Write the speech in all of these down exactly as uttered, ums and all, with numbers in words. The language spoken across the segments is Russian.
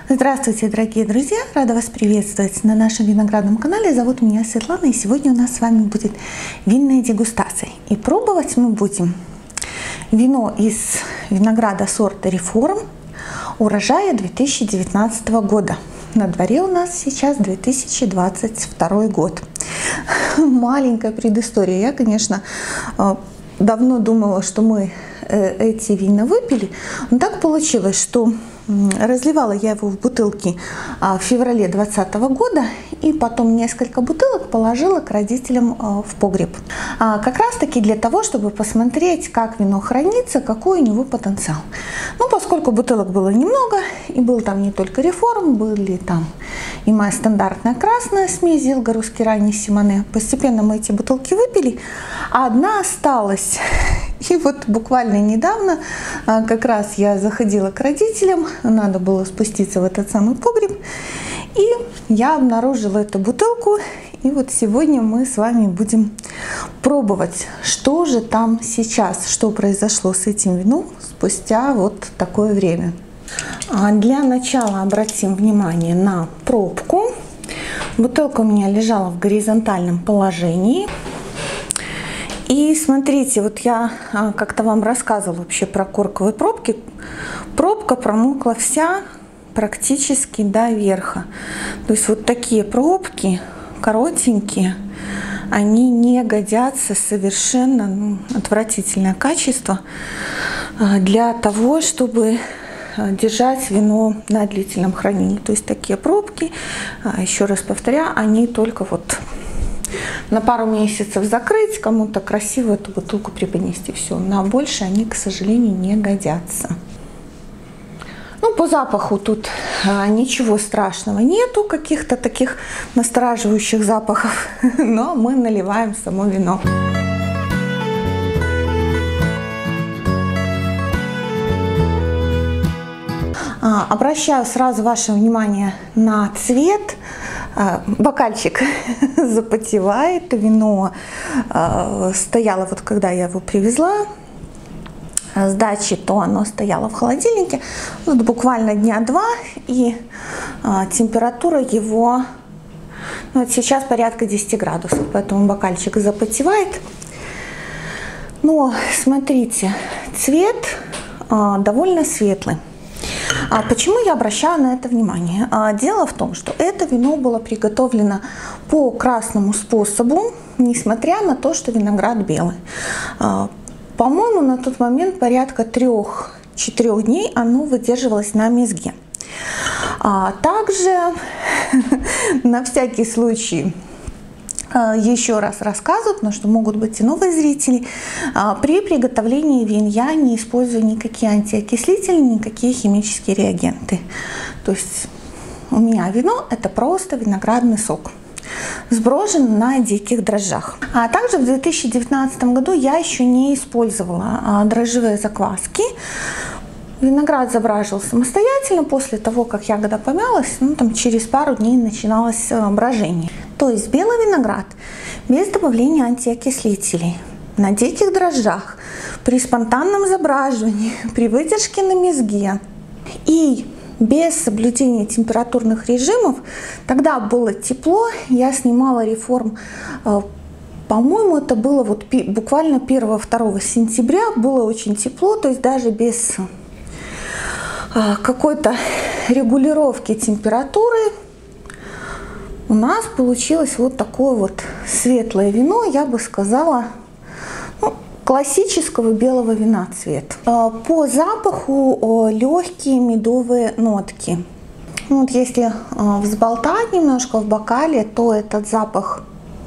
Здравствуйте, дорогие друзья! Рада вас приветствовать на нашем виноградном канале. Зовут меня Светлана, и сегодня у нас с вами будет винная дегустация. И пробовать мы будем вино из винограда сорта Реформ урожая две тысячи девятнадцатого года. На дворе у нас сейчас две тысячи двадцать второй год. Маленькая предыстория. Я, конечно, давно думала, что мы эти вина выпили, но так получилось, что разливала я его в бутылки в феврале двадцатого года, и потом несколько бутылок положила к родителям в погреб. Как раз таки для того, чтобы посмотреть, как вино хранится, какой у него потенциал. Ну, поскольку бутылок было немного, и был там не только Реформ, были там и моя стандартная красная смесь Зилга, русский ранний Симоне. Постепенно мы эти бутылки выпили, а одна осталась. И вот буквально недавно как раз я заходила к родителям, надо было спуститься в этот самый погреб, и я обнаружила эту бутылку. И вот сегодня мы с вами будем пробовать, что же там сейчас, что произошло с этим вином спустя вот такое время. Для начала обратим внимание на пробку. Бутылка у меня лежала в горизонтальном положении. И смотрите, вот я как-то вам рассказывала вообще про корковые пробки. Пробка промокла вся практически до верха. То есть вот такие пробки, коротенькие, они не годятся совершенно, ну, отвратительное качество для того, чтобы держать вино на длительном хранении. То есть такие пробки, еще раз повторяю, они только вот на пару месяцев закрыть, кому-то красиво эту бутылку преподнести, все. На больше они, к сожалению, не годятся. Ну, по запаху тут а, ничего страшного нету, каких-то таких настораживающих запахов, но мы наливаем само вино. А, обращаю сразу ваше внимание на цвет. Бокальчик запотевает, вино э, стояло, вот когда я его привезла с дачи, то оно стояло в холодильнике вот буквально дня два, и э, температура его, ну, вот сейчас порядка десяти градусов, поэтому бокальчик запотевает. Но смотрите, цвет э, довольно светлый. А почему я обращаю на это внимание? Дело в том, что это вино было приготовлено по красному способу, несмотря на то, что виноград белый. По-моему, на тот момент порядка трех-четырех дней оно выдерживалось на мезге. Также, на всякий случай, еще раз рассказывают, но что могут быть и новые зрители, при приготовлении вин я не использую никакие антиокислители, никакие химические реагенты. То есть у меня вино это просто виноградный сок, сброжен на диких дрожжах. А также в две тысячи девятнадцатом году я еще не использовала дрожжевые закваски. Виноград забраживал самостоятельно. После того, как ягода помялась, ну, там, через пару дней начиналось брожение. То есть белый виноград без добавления антиокислителей, на диких дрожжах, при спонтанном забраживании, при выдержке на мезге и без соблюдения температурных режимов. Тогда было тепло, я снимала Реформ, по-моему, это было вот буквально первого-второго сентября, было очень тепло, то есть даже без какой-то регулировки температуры у нас получилось вот такое вот светлое вино, я бы сказала, ну, классического белого вина цвет. По запаху легкие медовые нотки. Вот если взболтать немножко в бокале, то этот запах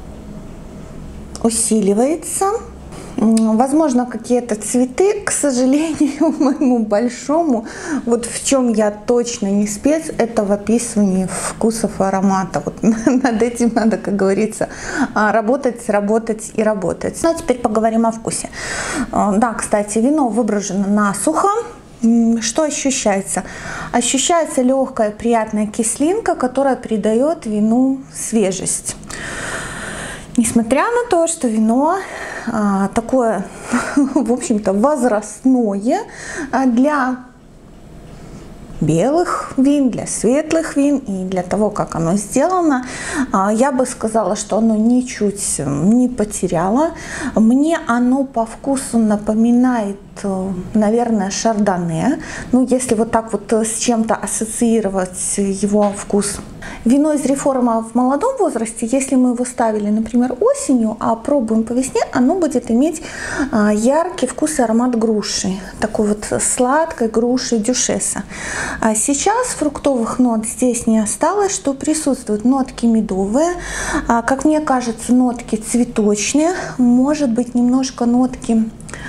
усиливается. Возможно, какие-то цветы, к сожалению, моему большому, вот в чем я точно не спец, это в описывании вкусов и аромата. Вот над этим надо, как говорится, работать, работать и работать. Ну, а теперь поговорим о вкусе. Да, кстати, вино выброжено насухо. Что ощущается? Ощущается легкая приятная кислинка, которая придает вину свежесть. Несмотря на то, что вино а, такое, в общем-то, возрастное, а для белых вин, для светлых вин и для того, как оно сделано. Я бы сказала, что оно ничуть не потеряло. Мне оно по вкусу напоминает, наверное, шардоне. Ну, если вот так вот с чем-то ассоциировать его вкус. Вино из Реформа в молодом возрасте, если мы его ставили, например, осенью, а пробуем по весне, оно будет иметь яркий вкус и аромат груши. Такой вот сладкой груши дюшеса. А сейчас фруктовых нот здесь не осталось, что присутствуют нотки медовые, как мне кажется, нотки цветочные, может быть, немножко нотки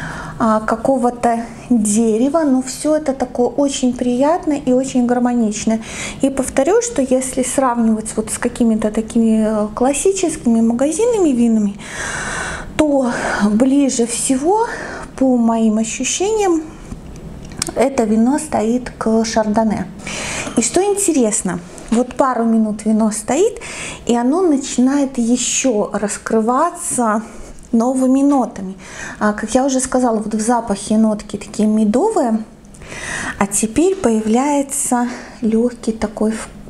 какого-то дерева, но все это такое очень приятное и очень гармоничное. И повторю, что если сравнивать вот с какими-то такими классическими магазинными винами, то ближе всего, по моим ощущениям, это вино стоит к шардоне. И что интересно, вот пару минут вино стоит, и оно начинает еще раскрываться новыми нотами. А, как я уже сказала, вот в запахе нотки такие медовые, а теперь появляется легкий такой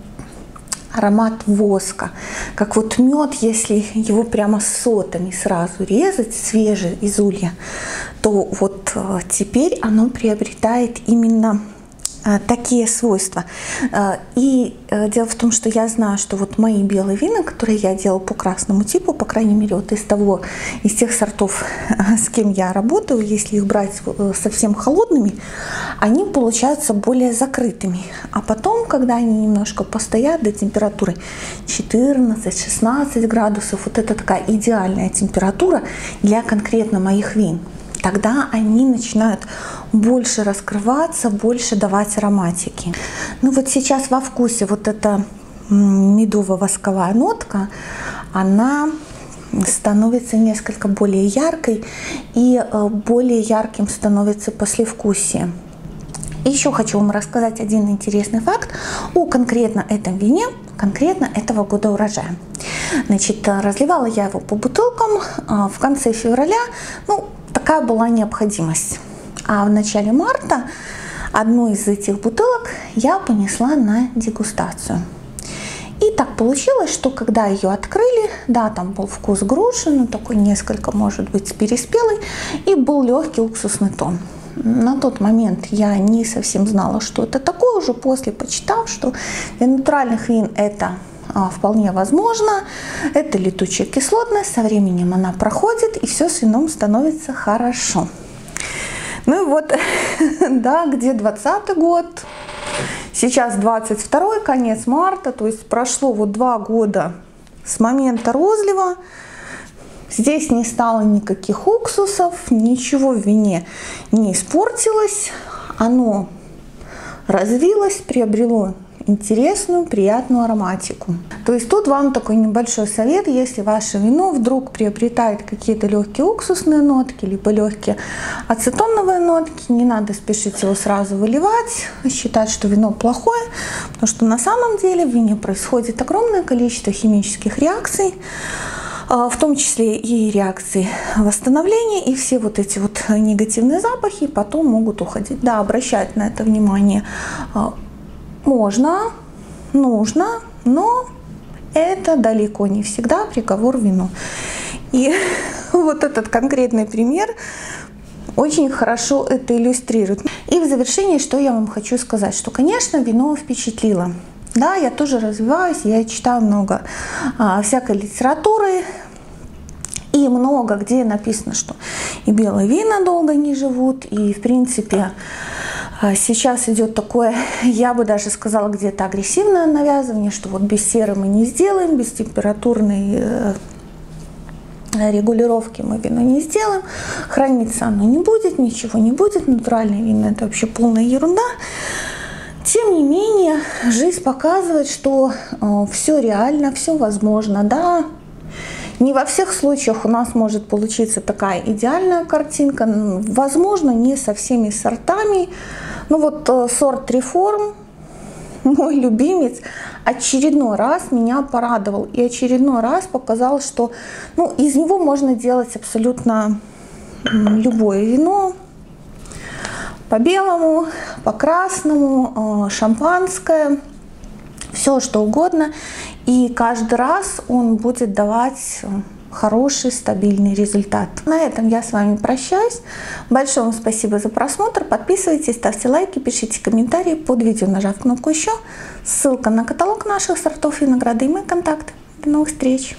аромат воска, как вот мед, если его прямо сотами сразу резать, свежий из улья, то вот а, теперь оно приобретает именно такие свойства. И дело в том, что я знаю, что вот мои белые вина, которые я делала по красному типу, по крайней мере, вот из того, из тех сортов, с кем я работаю, если их брать совсем холодными, они получаются более закрытыми. А потом, когда они немножко постоят до температуры четырнадцать-шестнадцать градусов, вот это такая идеальная температура для конкретно моих вин, тогда они начинают больше раскрываться, больше давать ароматики. Ну вот сейчас во вкусе вот эта медово-восковая нотка, она становится несколько более яркой, и более ярким становится послевкусие. И еще хочу вам рассказать один интересный факт о конкретно этом вине, конкретно этого года урожая. Значит, разливала я его по бутылкам в конце февраля. Ну, такая была необходимость. А в начале марта одну из этих бутылок я понесла на дегустацию. И так получилось, что когда ее открыли, да, там был вкус груши, но такой несколько, может быть, переспелый, и был легкий уксусный тон. На тот момент я не совсем знала, что это такое, уже после почитав, что для натуральных вин это а, вполне возможно, это летучая кислотность, со временем она проходит, и все с вином становится хорошо. Ну и вот, да, где двадцатый год, сейчас двадцать второй, конец марта, то есть прошло вот два года с момента розлива. Здесь не стало никаких уксусов, ничего в вине не испортилось, оно развилось, приобрело интересную, приятную ароматику. То есть тут вам такой небольшой совет: если ваше вино вдруг приобретает какие-то легкие уксусные нотки, либо легкие ацетоновые нотки, не надо спешить его сразу выливать, считать, что вино плохое, потому что на самом деле в вине происходит огромное количество химических реакций, в том числе и реакции восстановления, и все вот эти вот негативные запахи потом могут уходить. Да, обращать на это внимание можно, нужно, но это далеко не всегда приговор вину. И вот этот конкретный пример очень хорошо это иллюстрирует. И в завершении, что я вам хочу сказать, что, конечно, вино впечатлило. Да, я тоже развиваюсь, я читаю много а, всякой литературы, и много где написано, что и белые вина долго не живут, и в принципе сейчас идет такое, я бы даже сказала, где-то агрессивное навязывание, что вот без серы мы не сделаем, без температурной регулировки мы вино не сделаем, храниться оно не будет, ничего не будет, натуральное вино — это вообще полная ерунда. Тем не менее, жизнь показывает, что э, все реально, все возможно, да. Не во всех случаях у нас может получиться такая идеальная картинка, возможно, не со всеми сортами. Ну вот э, сорт Реформ, мой любимец, очередной раз меня порадовал и очередной раз показал, что ну, из него можно делать абсолютно любое вино. по белому, по красному, шампанское, все что угодно. И каждый раз он будет давать хороший, стабильный результат. На этом я с вами прощаюсь. Большое вам спасибо за просмотр. Подписывайтесь, ставьте лайки, пишите комментарии под видео, нажав кнопку «Еще». Ссылка на каталог наших сортов винограда и мои контакты. До новых встреч!